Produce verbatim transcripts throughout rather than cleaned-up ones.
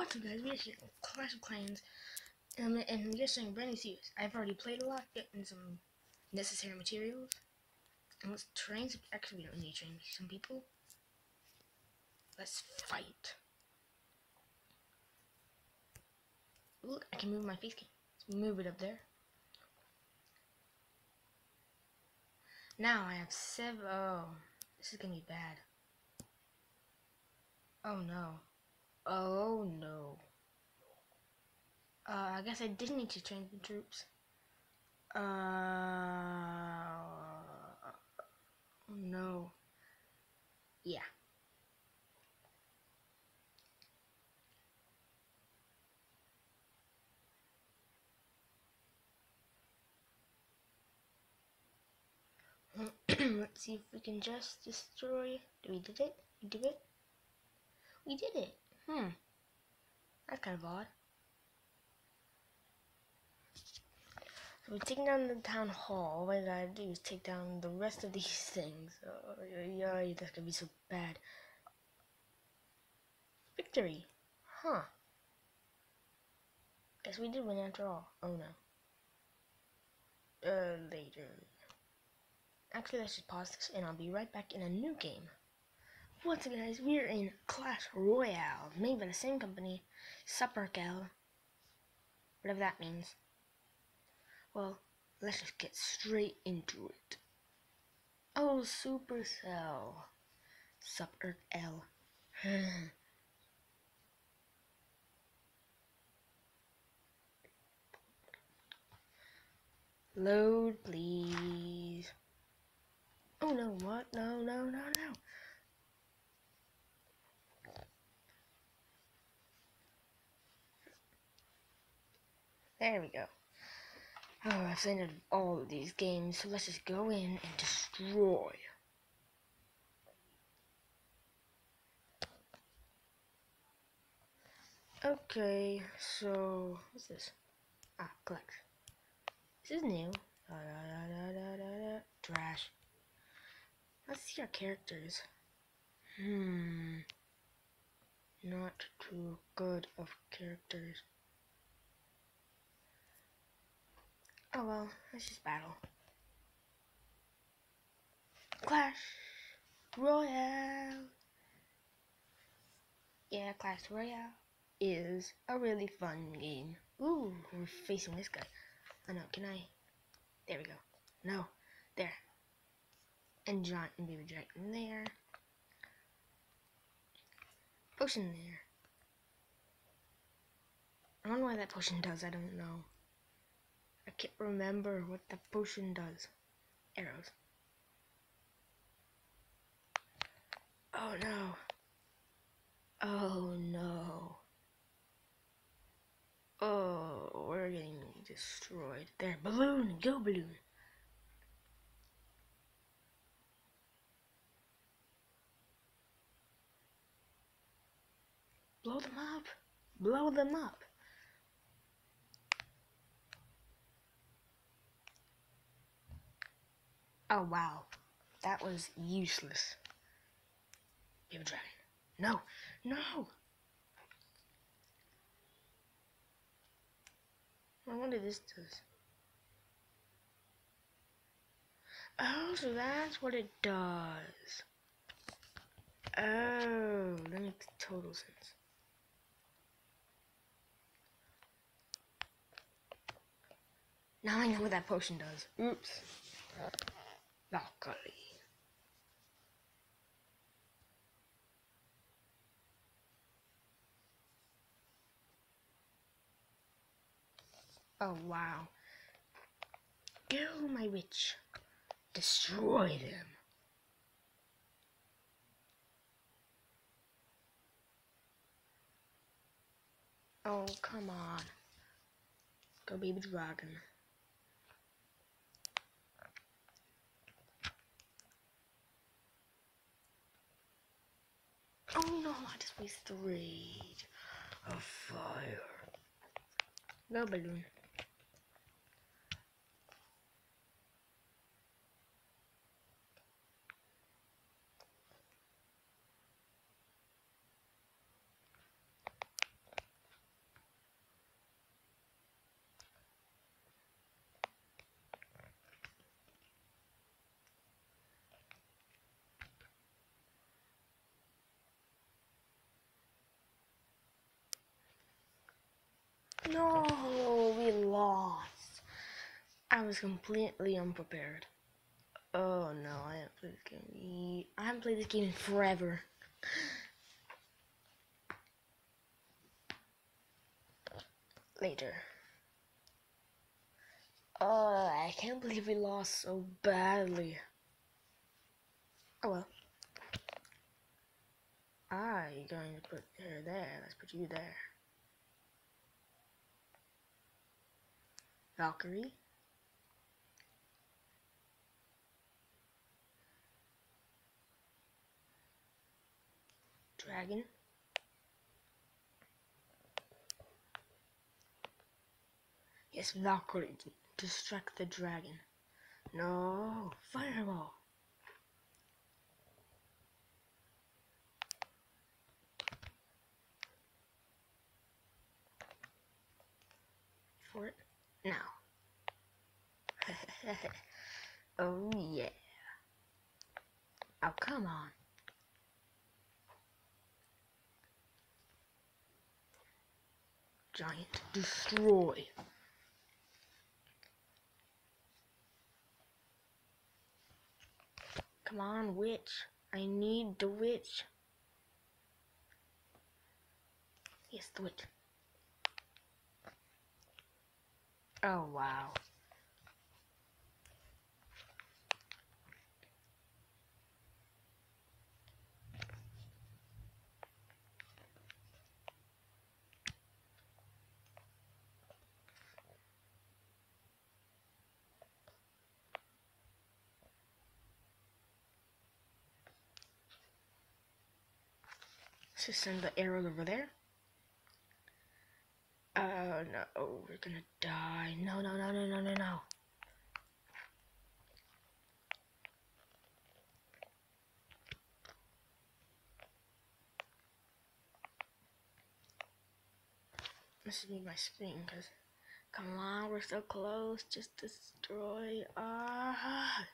What's up, guys? We're here in Clash of Clans, um, and we're starting a brand new series. I've already played a lot, getting some necessary materials, and let's train some. Actually, we don't need to train some people. Let's fight. Look, I can move my face cam. Let's move it up there. Now I have seven. Oh, this is gonna be bad. Oh no. Oh no. Uh, I guess I didn't need to train the troops. Uh, oh no. Yeah. Let's see if we can just destroy. We did it. We did it. We did it. Hmm. That's kind of odd. So we're taking down the town hall. All I gotta do is take down the rest of these things. Oh, yeah, that's gonna be so bad. Victory. Huh. Guess we did win after all. Oh no. Uh, later. Actually, let's just pause this and I'll be right back in a new game. What's up, guys? We're in Clash Royale, made by the same company, Supercell. Whatever that means. Well, let's just get straight into it. Oh, Supercell. Supercell. Load, please. Oh no, what? No, no, no, no. There we go. Oh, I've ended all of these games, so let's just go in and destroy. Okay, so what's this? Ah, collect. This is new. Da, da, da, da, da, da. Trash. Let's see our characters. Hmm. Not too good of characters. Oh well, let's just battle. Clash Royale. Yeah, Clash Royale is a really fun game. Ooh, we're facing this guy. Oh no, can I? There we go. No, there. And giant and baby dragon there. Potion there. I don't know what that potion does. I don't know. I can't remember what the potion does. Arrows. Oh no. Oh no. Oh, we're getting destroyed. There, balloon, go balloon. Blow them up. Blow them up. Oh wow. That was useless. Baby dragon. No. No. I wonder this does. Oh, so that's what it does. Oh, that makes total sense. Now I know what that potion does. Oops. Valkyrie. Oh wow. Go, my witch. Destroy them. Oh, come on. Go, baby dragon. Oh no, I just wasted the rage of fire. Go, balloon. No, we lost. I was completely unprepared. Oh no, I haven't played this game. I haven't played this game in forever. Later. Oh, I can't believe we lost so badly. Oh well. Ah, you're going to put her there. Let's put you there. Valkyrie. Dragon. Yes, Valkyrie. Distract the dragon. No, fireball. For it now. Oh yeah. Oh come on. Giant destroy. Come on, witch. I need the witch. Yes, the witch. Oh wow. Let's just send the arrow over there. Oh no, we're gonna die. No, no, no, no, no, no, no. This is my screen, cause come on, we're so close. Just destroy. Ah.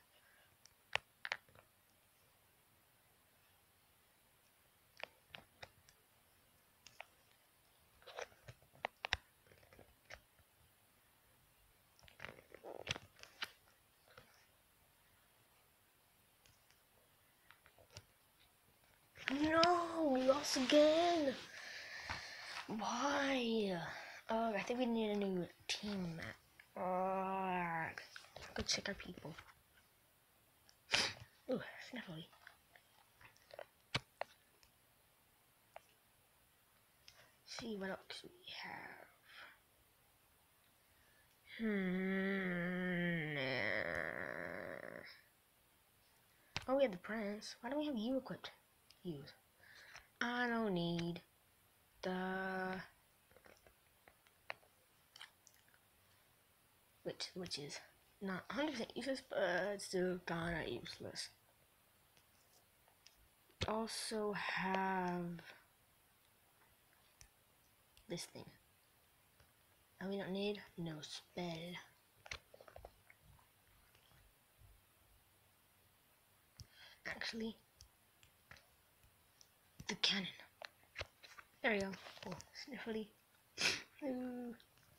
No, we lost again. Why? Oh, I think we need a new team map. Oh, go check our people. Ooh, Sniffly. See what else we have. Hmm. Oh, we have the prince. Why don't we have you equipped? Use. I don't need the which which is not one hundred percent useless, but still kinda useless. Also have this thing. And we don't need no spell. Actually, the cannon. There we go. Oh, Sniffly. Ooh.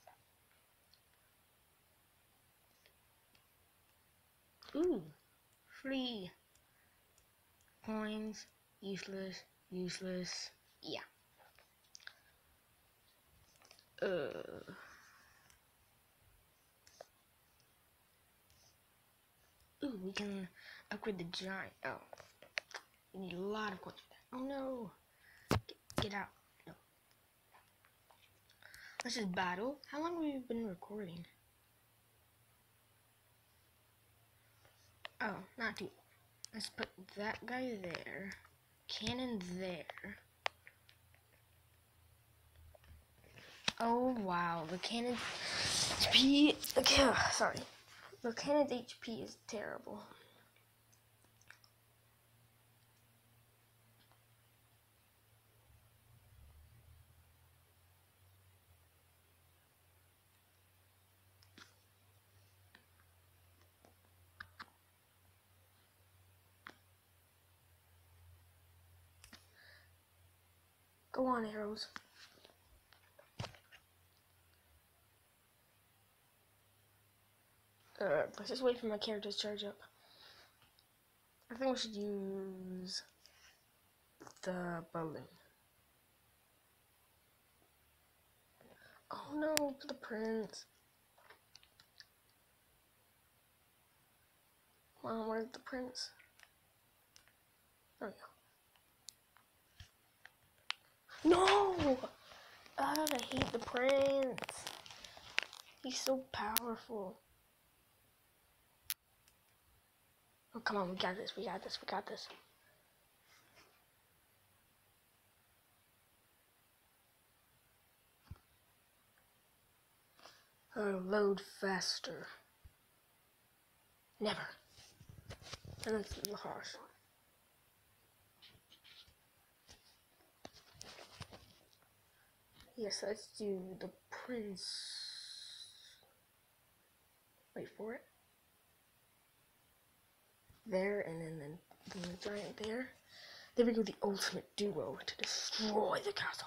Ooh, free coins. Useless, useless. Yeah. Uh. Ooh, we can upgrade the giant. Oh, we need a lot of coins for that. Oh no! Get, get out. No. Let's just battle. How long have we been recording? Oh, not too. Let's put that guy there. Cannon there. Oh wow, the cannon H P. Okay, sorry. The cannon's H P is terrible. Go on, arrows. Uh, let's just wait for my character to charge up. I think we should use the balloon. Oh no, the prince. Mom, where's the prince? There we go. No! Ah, I hate the prince. He's so powerful. Oh, come on, we got this, we got this, we got this. Oh, load faster. Never. And that's a little harsh. Yes, let's do the prince. Wait for it. There, and then, then, then the giant there. There we go, the ultimate duo to destroy the castle.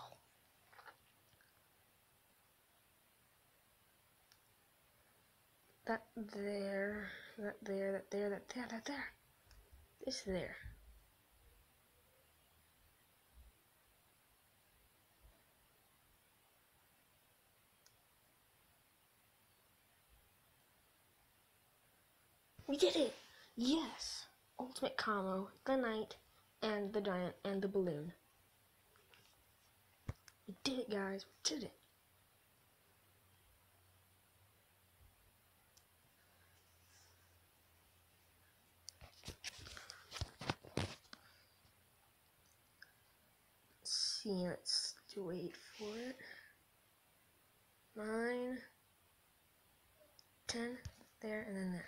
That there, that there, that there, that there, that there. This there. We did it! Yes! Ultimate combo, the knight, and the giant, and the balloon. We did it, guys. We did it. Let's see, let's wait for it. Nine, ten, there, and then there.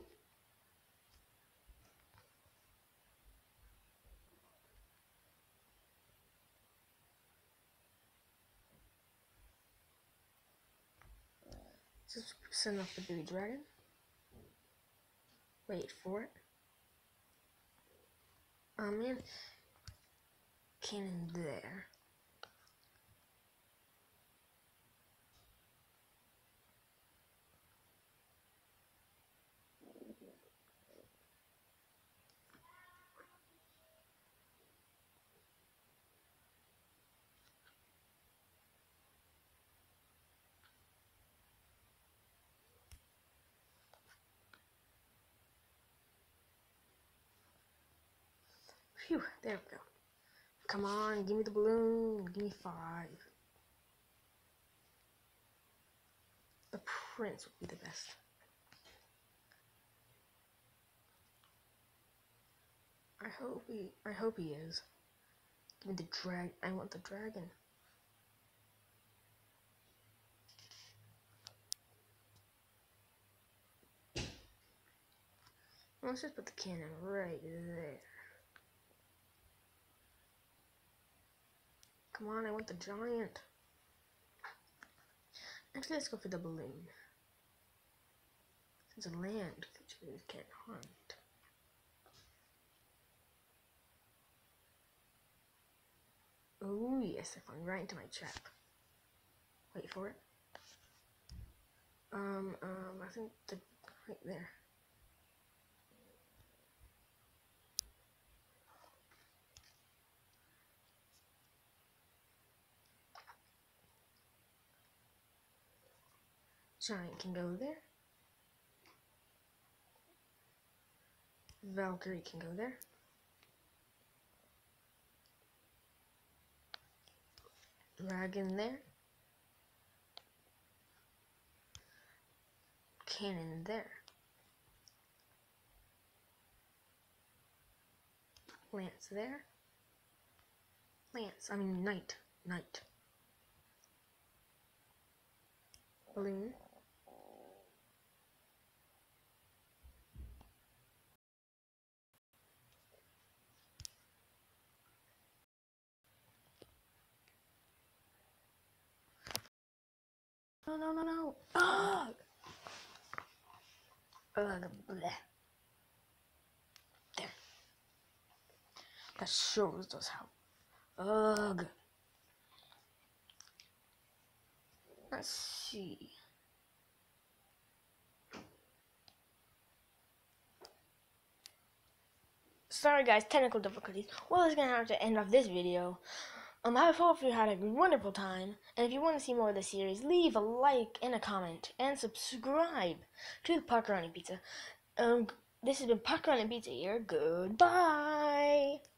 Just send off the baby dragon. Wait for it. Oh man. Cannon there. Phew, there we go. Come on, give me the balloon. Give me five. The prince would be the best. I hope he I hope he is. Give me the drag I want the dragon. Let's just put the cannon right there. Come on, I want the giant. Actually, let's go for the balloon. Since a land creature can't hunt. Oh yes, I found right into my trap. Wait for it. Um, um, I think the right there. Giant can go there. Valkyrie can go there. Dragon there. Cannon there. Lance there. Lance, I mean knight. Knight. Balloon. No, no, no, no. Ugh! Ugh, bleh. There. That shows us how. Ugh. Let's see. sorry guys, technical difficulties. Well, that's gonna have to end off this video. Um, I hope you had a wonderful time, and if you want to see more of the series, leave a like and a comment, and subscribe to the Paccaroni Pizza. Um, this has been Paccaroni Pizza here. Goodbye!